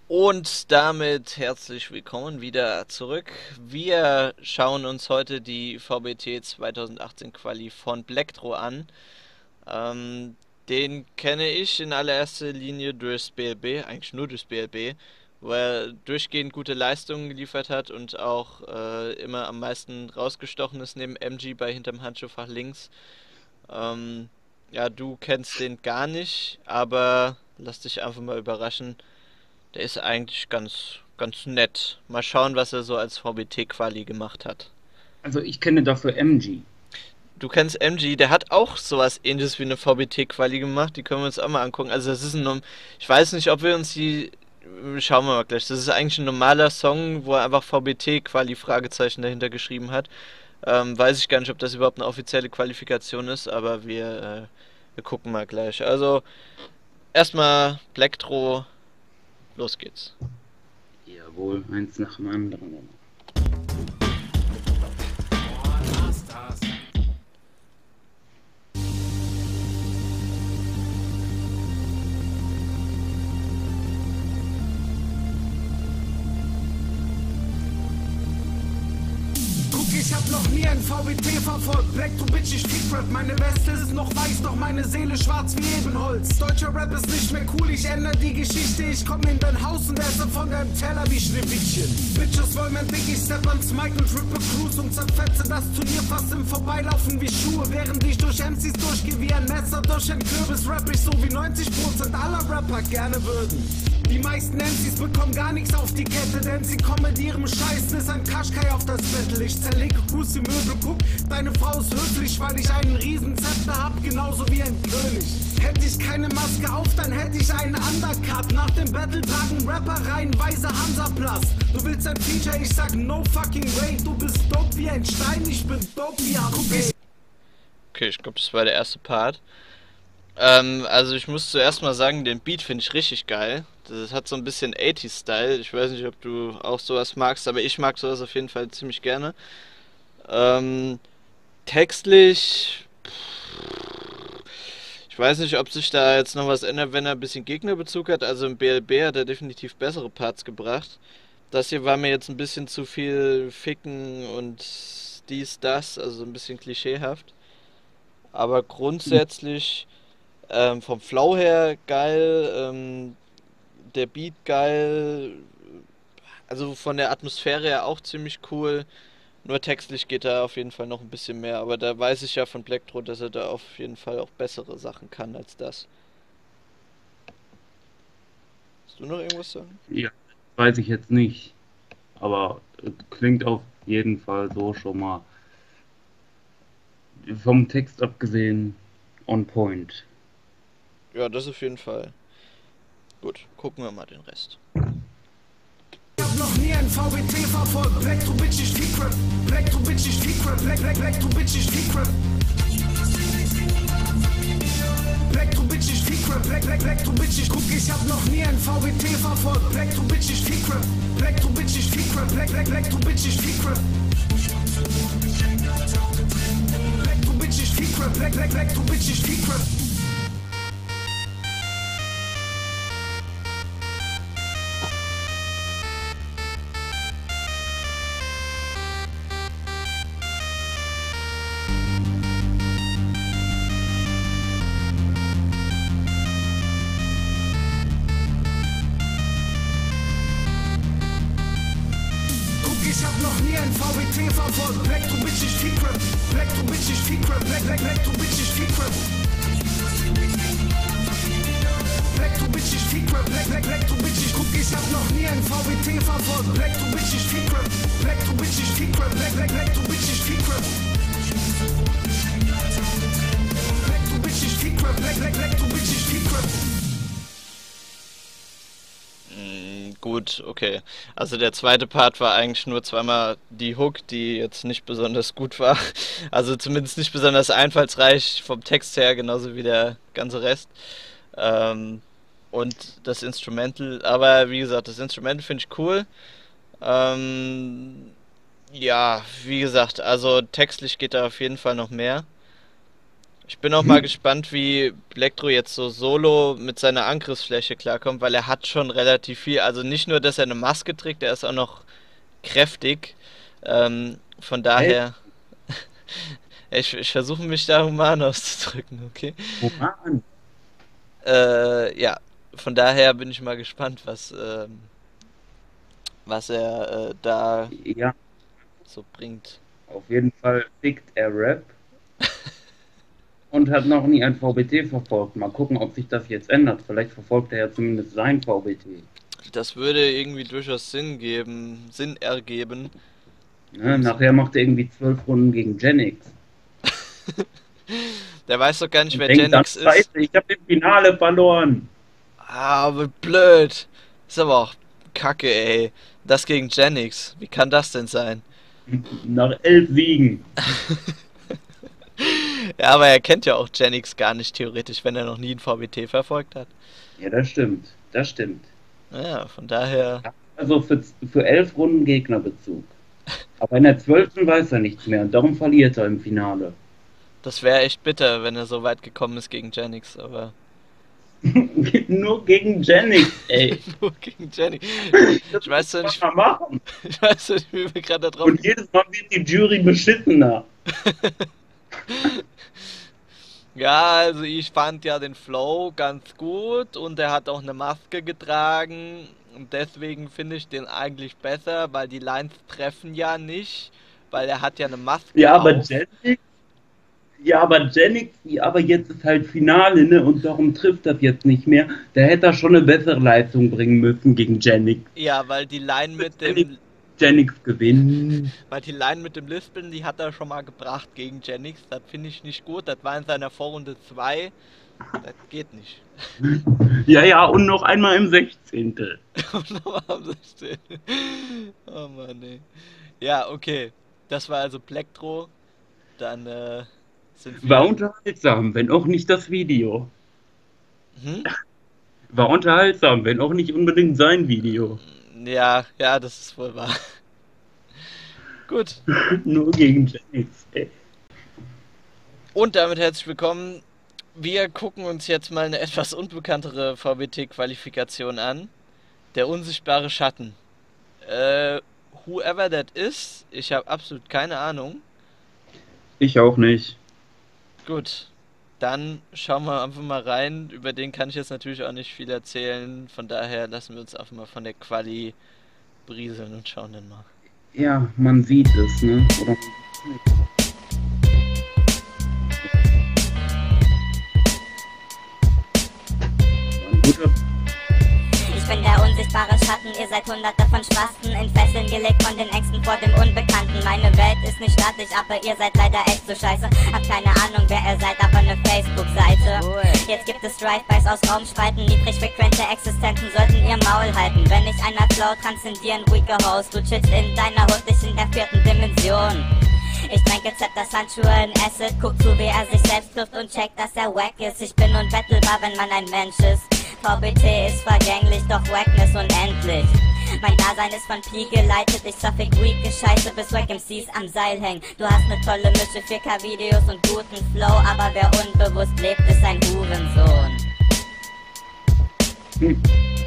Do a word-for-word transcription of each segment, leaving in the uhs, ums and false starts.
Und damit herzlich willkommen wieder zurück. Wir schauen uns heute die V B T zweitausendachtzehn Quali von Blacktro an. Ähm, den kenne ich in allererster Linie durchs B L B, eigentlich nur durchs B L B, wo er durchgehend gute Leistungen geliefert hat und auch äh, immer am meisten rausgestochen ist neben M G bei hinterm Handschuhfach links. Ähm, ja, du kennst den gar nicht, aber lass dich einfach mal überraschen. Der ist eigentlich ganz, ganz nett. Mal schauen, was er so als V B T-Quali gemacht hat. Also ich kenne dafür M G. Du kennst M G, der hat auch sowas ähnliches wie eine V B T-Quali gemacht. Die können wir uns auch mal angucken. Also das ist ein, Norm- ich weiß nicht, ob wir uns die, schauen wir mal gleich. Das ist eigentlich ein normaler Song, wo er einfach V B T-Quali Fragezeichen dahinter geschrieben hat. Ähm, weiß ich gar nicht, ob das überhaupt eine offizielle Qualifikation ist, aber wir, äh, wir gucken mal gleich. Also erstmal Blacktro, los geht's. Jawohl, eins nach dem anderen. Ich hab noch nie ein V B T verfolgt. Black to Bitch, ich fick Rap. Meine Weste ist noch weiß, doch meine Seele schwarz wie Ebenholz. Deutscher Rap ist nicht mehr cool, ich ändere die Geschichte. Ich komm in dein Haus und esse von deinem Teller wie Schneewittchen. Bitches wollen mein Dick, ich step ans Mic und rippe Cruise und zerfetze das Turnier fast im Vorbeilaufen wie Schuhe. Während ich durch M Cs durchgehe wie ein Messer durch ein Kürbis, rapp ich so wie neunzig Prozent aller Rapper gerne würden. Die meisten M Cs bekommen gar nichts auf die Kette, denn sie kommen mit ihrem Scheißen, ist ein Kaschkai auf das Bettel. Ich zerlege Kuss die Möbel, guck, deine Frau ist höflich, weil ich einen Riesenzepter hab, genauso wie ein König. Hätte ich keine Maske auf, dann hätte ich einen Undercut. Nach dem Battle tragen Rapper reihenweise Hansaplatz. Du willst ein Feature, ich sag no fucking way. Du bist dope wie ein Stein, ich bin dope wie A B. Okay, ich glaube, das war der erste Part. Ähm, also ich muss zuerst mal sagen, den Beat finde ich richtig geil. Das hat so ein bisschen achtziger-Style. Ich weiß nicht, ob du auch sowas magst, aber ich mag sowas auf jeden Fall ziemlich gerne. Ähm, textlich, ich weiß nicht, ob sich da jetzt noch was ändert, wenn er ein bisschen Gegnerbezug hat. Also im B L B hat er definitiv bessere Parts gebracht. Das hier war mir jetzt ein bisschen zu viel Ficken und dies, das, also ein bisschen klischeehaft. Aber grundsätzlich ähm, vom Flow her geil, ähm, der Beat geil, also von der Atmosphäre her auch ziemlich cool. Nur textlich geht da auf jeden Fall noch ein bisschen mehr, aber da weiß ich ja von Blacktro, dass er da auf jeden Fall auch bessere Sachen kann als das. Hast du noch irgendwas sagen? Ja, weiß ich jetzt nicht, aber äh, klingt auf jeden Fall so schon mal vom Text abgesehen on point. Ja, das auf jeden Fall. Gut, gucken wir mal den Rest. Ich hab noch nie ein V B T verfolgt. Black to Bitch, ich fick Rap. Black to Bitch, ich fick Rap. Black, black, black to Bitch, ich fick Rap. Black to Bitch, ich fick Rap. Black, black, black to Bitch, ich guck, ich hab noch nie ein V B T verfolgt. Black to Bitch, ich fick Rap. Black to Bitch, ich fick Rap. Black, black, black to Bitch, ich fick Rap. Black to Bitch, ich fick Rap. Black, black, black to Bitch, ich fick Rap. Ich hab noch nie ein V B T verfolgt. Black to Bitch, ich fick Rap. Black to Bitch, ich fick Rap. Black, black, black to Bitch, ich fick Rap. Black to Bitch, ich fick Rap. Black, black, black to Bitch, ich guck, ich hab noch nie ein V B T verfolgt. Black to Bitch, ich fick Rap. Black to Bitch, ich fick Rap. Black, black, black to Bitch, ich fick Rap. Black to Bitch, ich fick Rap. Black, black, black to Bitch, ich fick Rap. Mm, gut, okay. Also der zweite Part war eigentlich nur zweimal die Hook, die jetzt nicht besonders gut war. Also zumindest nicht besonders einfallsreich vom Text her, genauso wie der ganze Rest. Ähm, und das Instrumental, aber wie gesagt, das Instrumental finde ich cool. Ähm, ja, wie gesagt, also textlich geht da auf jeden Fall noch mehr. Ich bin auch mal gespannt, wie Blackthrough jetzt so solo mit seiner Angriffsfläche klarkommt, weil er hat schon relativ viel. Also nicht nur, dass er eine Maske trägt, er ist auch noch kräftig. Ähm, von daher. ich ich versuche mich da human auszudrücken, okay? Human? Äh, ja, von daher bin ich mal gespannt, was, ähm, was er äh, da Ja, so bringt. auf jeden Fall fickt er Rap. Und hat noch nie ein V B T verfolgt. Mal gucken, ob sich das jetzt ändert. Vielleicht verfolgt er ja zumindest sein V B T. Das würde irgendwie durchaus Sinn geben, Sinn ergeben. Ne? Nachher macht er irgendwie zwölf Runden gegen Genix. Der weiß doch gar nicht, Und wer denkt dann, Genix ist. Scheiße, ich habe im Finale verloren. Ah, aber blöd. Ist aber auch kacke, ey. Das gegen Genix. Wie kann das denn sein? Nach elf Siegen. Ja, aber er kennt ja auch Genix gar nicht theoretisch, wenn er noch nie ein V B T verfolgt hat. Ja, das stimmt. Das stimmt. Ja, von daher. Also für, für elf Runden Gegnerbezug. Aber in der zwölften weiß er nichts mehr und darum verliert er im Finale. Das wäre echt bitter, wenn er so weit gekommen ist gegen Genix, aber. Nur gegen Genix, ey. Nur gegen Genix. Ich weiß ja nicht, Was wir machen. ich weiß nicht, wie wir gerade da drauf. Und jedes Mal wird die Jury beschissener. Ja, also ich fand ja den Flow ganz gut und er hat auch eine Maske getragen und deswegen finde ich den eigentlich besser, weil die Lines treffen ja nicht, weil er hat ja eine Maske Ja, aber auf. Genix, ja, aber Genix, ja, aber jetzt ist halt Finale, ne, und darum trifft das jetzt nicht mehr. Da hätte er schon eine bessere Leistung bringen müssen gegen Genix. Ja, weil die Line mit dem Genix gewinnen. weil die Line mit dem Lispeln, die hat er schon mal gebracht gegen Genix. Das finde ich nicht gut. Das war in seiner Vorrunde zwei. Das geht nicht. Ja, ja, und noch einmal im sechzehnten. Und nochmal am sechzehn. Oh Mann, ey. Ja, okay. Das war also Blackthrow. Dann äh, sind wir. War unterhaltsam, wenn auch nicht das Video. Hm? War unterhaltsam, wenn auch nicht unbedingt sein Video. Ja, ja, das ist wohl wahr. Gut. Nur gegen Genix, ey. Und damit herzlich willkommen. Wir gucken uns jetzt mal eine etwas unbekanntere V B T-Qualifikation an. Der unsichtbare Schatten. Äh, whoever that is, ich habe absolut keine Ahnung. Ich auch nicht. Gut, dann schauen wir einfach mal rein. Über den kann ich jetzt natürlich auch nicht viel erzählen. Von daher lassen wir uns einfach mal von der Quali brieseln und schauen dann mal. Ja, man sieht es, ne? Oder ein guter. Ich bin der unsichtbare Schatten, ihr seid hunderte von Spasten, in Fesseln gelegt von den Ängsten vor dem Unbekannten. Meine Welt ist nicht statisch, aber ihr seid leider echt so scheiße. Hab keine Ahnung, wer ihr seid, aber ne Facebook-Seite. Jetzt gibt es Drive-Bys aus Raumspalten, niedrigfrequente Existenzen sollten ihr Maul halten. Wenn ich einer Flow transzendieren, weaker Host, du chillst in deiner Hut, ich in der vierten Dimension. Ich tränke Zepters Handschuhe in Acid, guck zu, wie er sich selbst trifft und checkt, dass er wack ist. Ich bin unbettelbar, wenn man ein Mensch ist. V B T ist vergänglich, doch Wackness unendlich. Mein Dasein ist von Pi geleitet, ich suffig weak Gescheiße bis Wack M Cs am Seil hängen. Du hast ne tolle Mische, vier K Videos und guten Flow, aber wer unbewusst lebt, ist ein Hurensohn. Hm.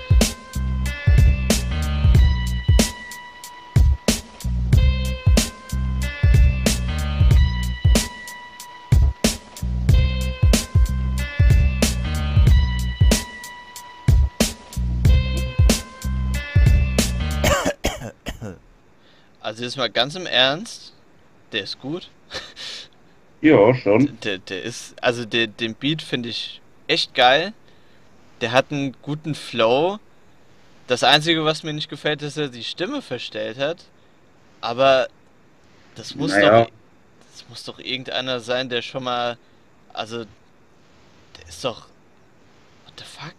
Also jetzt mal ganz im Ernst, der ist gut. Ja, schon. Der, der ist, also der, den Beat finde ich echt geil. Der hat einen guten Flow. Das Einzige, was mir nicht gefällt, ist, dass er die Stimme verstellt hat. Aber das muss Naja. doch, das muss doch irgendeiner sein, der schon mal, also, der ist doch, what the fuck?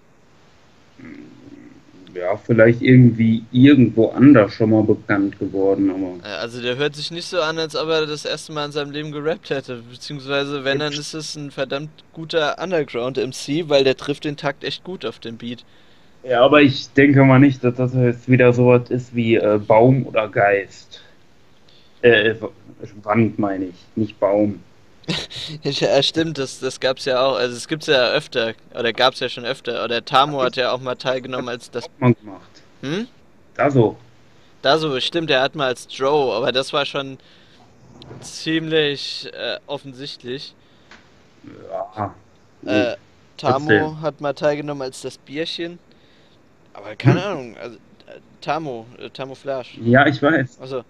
Ja, vielleicht irgendwie irgendwo anders schon mal bekannt geworden, aber. Äh, Also der hört sich nicht so an, als ob er das erste Mal in seinem Leben gerappt hätte. Beziehungsweise, wenn, dann ist es ein verdammt guter Underground-M C, weil der trifft den Takt echt gut auf den Beat. Ja, aber ich denke mal nicht, dass das jetzt wieder sowas ist wie äh, Baum oder Geist. Äh, Wand meine ich, nicht Baum. Ja, stimmt, das, das gab's ja auch, also es gibt's ja öfter, oder gab's ja schon öfter, oder Tamo hat ja auch mal teilgenommen als das, Hat man gemacht. hm? Da so. Da so, stimmt, er hat mal als Joe, aber das war schon ziemlich äh, offensichtlich. Ja. Äh, Tamo Trotzdem. hat mal teilgenommen als das Bierchen, aber keine Hm. Ahnung, also äh, Tamo, äh, Tamouflage. Ja, ich weiß. Also,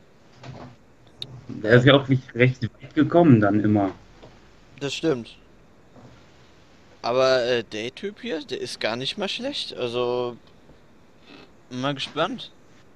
Der äh, ist ja auch nicht recht weit gekommen dann immer. das stimmt. Aber äh, der Typ hier, der ist gar nicht mal schlecht. Also, mal gespannt.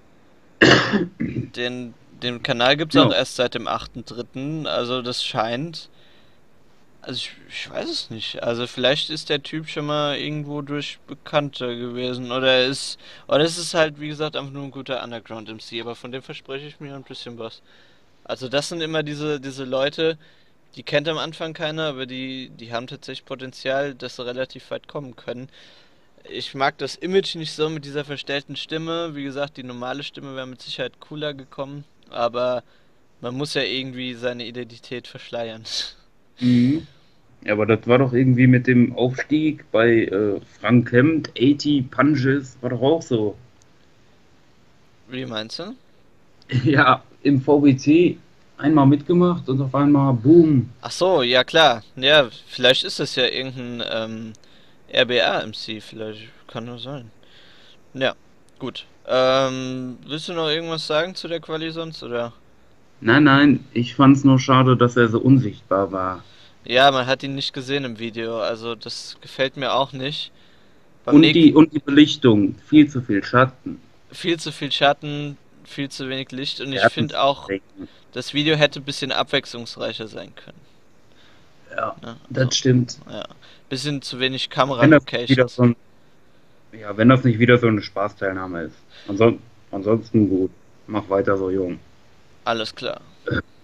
Den, den Kanal gibt's auch Ja. erst seit dem achten dritten Also das scheint. Also ich, ich weiß es nicht. Also vielleicht ist der Typ schon mal irgendwo durch Bekannte gewesen. Oder er ist. Oder es ist halt, wie gesagt, einfach nur ein guter Underground-M C. Aber von dem verspreche ich mir ein bisschen was. Also das sind immer diese, diese Leute, die kennt am Anfang keiner, aber die, die haben tatsächlich Potenzial, dass sie relativ weit kommen können. Ich mag das Image nicht so mit dieser verstellten Stimme. Wie gesagt, die normale Stimme wäre mit Sicherheit cooler gekommen, aber man muss ja irgendwie seine Identität verschleiern. Mhm. Ja, aber das war doch irgendwie mit dem Aufstieg bei äh, Frank Kemp, achtzig Punches, war doch auch so. Wie meinst du? Ja, im V B T einmal mitgemacht und auf einmal boom. Ach so, ja klar. Ja, vielleicht ist das ja irgendein ähm, R B A-M C, vielleicht kann nur sein. Ja, gut. Ähm, willst du noch irgendwas sagen zu der Quali sonst, oder? Nein, nein, ich fand's nur schade, dass er so unsichtbar war. Ja, man hat ihn nicht gesehen im Video, also das gefällt mir auch nicht. Beim Und die, nächsten und die Belichtung, viel zu viel Schatten. viel zu viel Schatten, viel zu wenig Licht und Der ich hat uns finde auch, vertreten. das Video hätte ein bisschen abwechslungsreicher sein können. Ja, Ne? So, das stimmt. ja. Bisschen zu wenig Wenn das nicht wieder Kamera-Locations. so ein, ja, wenn das nicht wieder so eine Spaßteilnahme ist. Ansonsten, ansonsten gut. Mach weiter so, Jung. Alles klar.